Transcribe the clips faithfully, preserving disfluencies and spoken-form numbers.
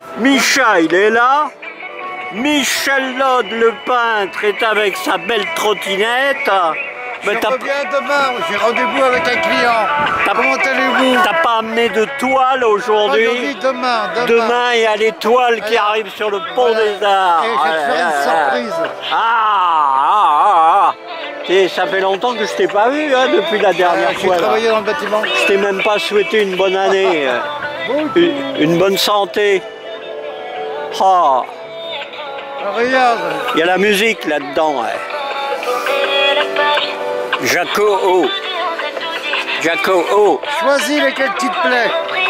Micha, il est là. Michel Lode, le peintre, est avec sa belle trottinette. Je reviens demain, j'ai rendez-vous avec un client. Comment allez-vous? T'as pas amené de toile aujourd'hui? Aujourd'hui, demain, demain. Demain, il y a les toiles qui arrivent sur le pont voilà. des Arts. Et je vais te faire une surprise. Ah, ah, ah, ah. Et ça fait longtemps que je t'ai pas vu hein, depuis la dernière euh, fois. J'ai travaillé dans le bâtiment. Je t'ai même pas souhaité une bonne année. Bon, une, une bonne santé. Oh. Regarde. Il y a la musique là-dedans. Ouais. Jaco O. Jaco O. Choisis lequel qui te plaît.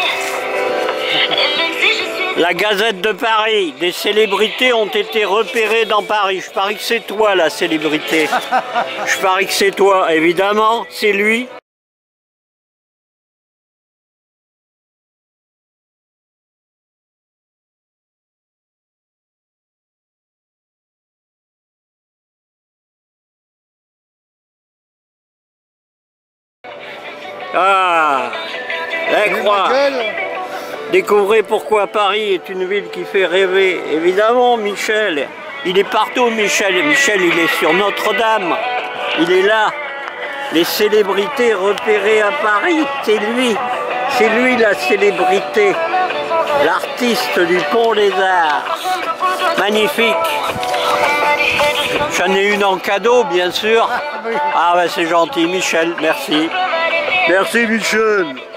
La Gazette de Paris. Des célébrités ont été repérées dans Paris. Je parie que c'est toi la célébrité. Je parie que c'est toi. Évidemment, c'est lui. Ah, la croix. Découvrez pourquoi Paris est une ville qui fait rêver. Évidemment, Michel. Il est partout, Michel. Michel, il est sur Notre-Dame. Il est là. Les célébrités repérées à Paris, c'est lui. C'est lui la célébrité. L'artiste du Pont des Arts. Magnifique. J'en ai une en cadeau, bien sûr. Ah, ben c'est gentil, Michel. Merci. Merci, Michel.